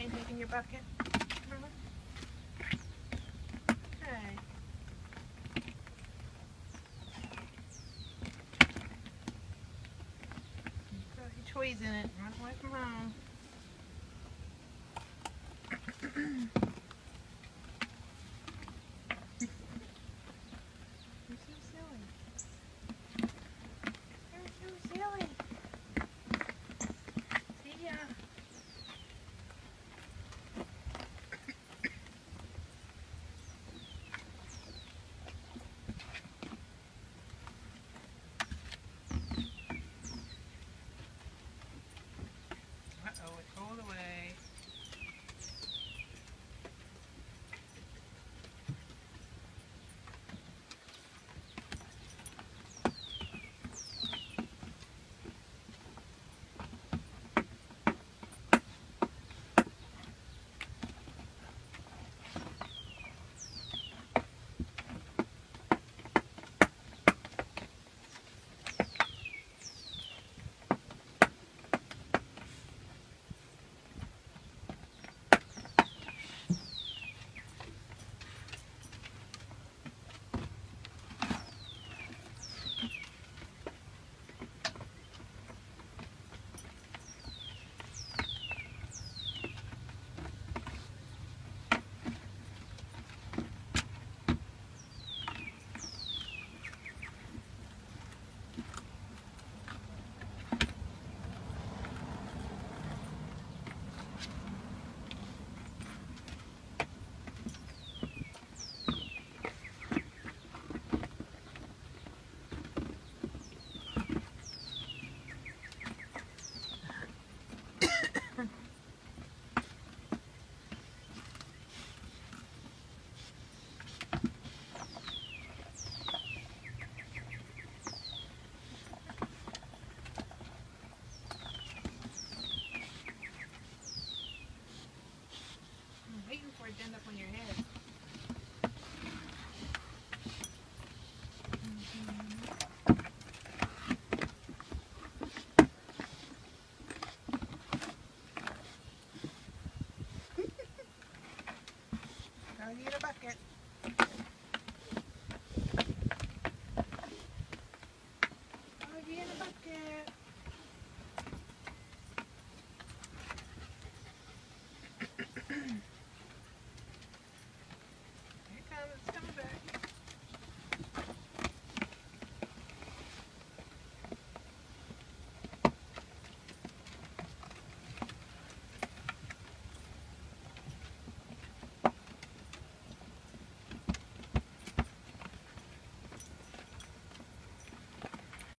mind taking your bucket? Okay. Got your toys in it. Run away from home. You're so silly. You're so silly. See ya. Uh-oh, it rolled away. I'm waiting for it to end up on your head. Go get a bucket.